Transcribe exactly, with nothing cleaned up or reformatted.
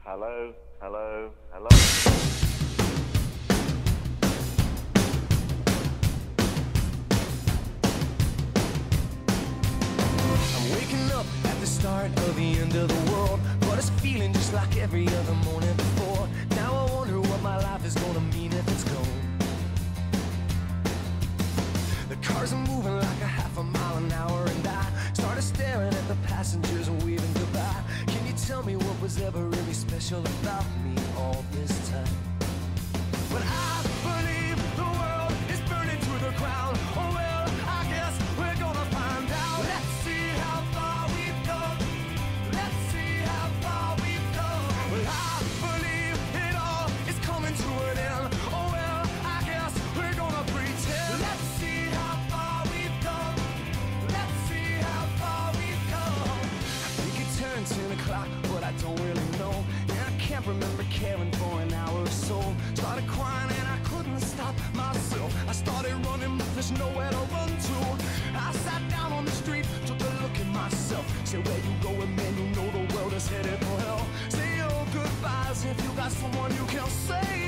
Hello, hello, hello. I'm waking up at the start of the end of the world, but it's feeling just like every other morning before. Now I wonder what my life is gonna mean if it's gone. The cars are moving like a half a mile an hour, and I started staring at the passengers and waving goodbye. Can you tell me what was ever really special about me all this time? But I believe the world is burning to the ground. Oh well, I guess we're gonna find out. Let's see how far we've come. Let's see how far we've come. Well, I believe it all is coming to an end. Oh well, I guess we're gonna pretend. Let's see how far we've come. Let's see how far we've come. I think it turned ten o'clock, but I don't really know. And I can't remember caring for an hour or so. Started crying and I couldn't stop myself. I started running, but there's nowhere to run to. I sat down on the street, took a look at myself. Said, where you going, man? You know the world is headed for hell. Say your goodbyes if you got someone you can say